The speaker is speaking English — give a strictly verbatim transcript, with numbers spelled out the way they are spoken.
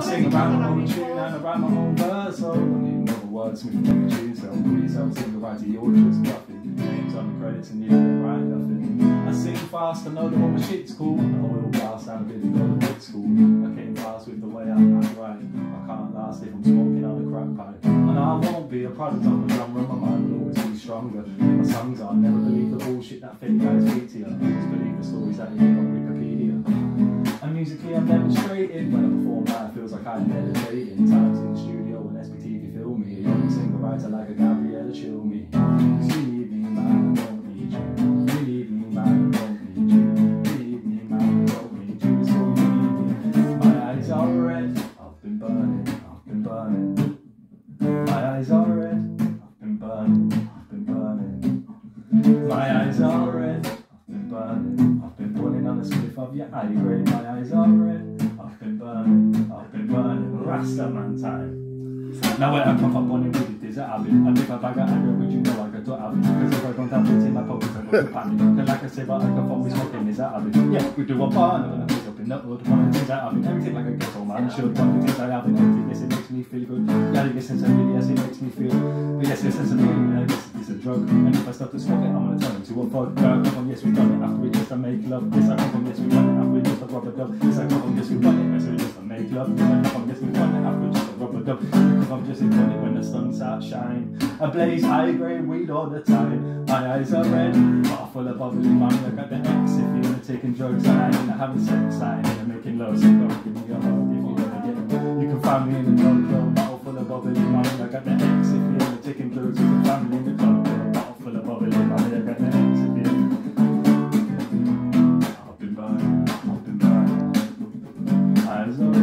sing around my own tune and around my own verse. So I don't even know the words, make a tune. So put yourself single right to you're just bluffing. Names on the credits and you don't write nothing. I sing fast, I know that all my shit's cool. I will blast, I'm really got a bit school. I came fast with the way I act right. I can't last if I'm smoking on a crack pipe. And I won't be a product of the genre, my mind will always be stronger. My songs are never believe the bullshit that fake guys feed to you. Always believe the stories that you hear on Wikipedia. And musically I'm demonstrating. When I perform live, it feels like I'm meditating. Times in the studio when S B T V film me. A young singer writer like a Gabriella chill me. Cause you need me, man, I don't need you. You need me, man, I don't need you. You need me, man, I don't need you. So you need me. My eyes are red, I've been burning, I've been burning. My eyes are red, I've been burning, I've been burning. My eyes are red, I've been burning. I've been pulling on the spliff of your eye grade. My eyes are red, I've been burning, I've been burning. Rasta man time. Now when I come up on it with it is a habit. And if I bag a habit, would you know I got to have it? Because if I don't have it in my pocket, I go to panic. And like I say, but I come from me smoking is a habit. Yeah, we do a bar, and I'm gonna up in the hood. One of the things I have, everything like a ghetto man should. One of the things I have, everything, yes, it makes me feel good. Yeah, yes, sensibility, yes, it makes me feel. But yes, it's sensibility, I guess it's a drug. And if I stop to smoke it, I'm gonna turn into a bug. Come on, yes, we done it after we just to make love. Yes, I come on, yes, we done it after we just to rubber dub. Yes, I come on, yes, we done it after we just to make love. Yes, I come on, yes, we done it after we just to rubber dub. Because I'm just in it when the sun's outshine. I blaze high grade weed all the time. My eyes are red, heart full of bubbly money. I got the X if you're gonna taking drugs. I ain't gonna having sex, I ain't gonna making love. So come give me a hug if you're gonna get it. You can find me in the drug club, bottle full of bubbly money. I got the X if you're gonna taking drugs. You can find me in the club with a bottle full of bubbly money. I got the X if you're. I've been burning, I've been burning. Eyes are red.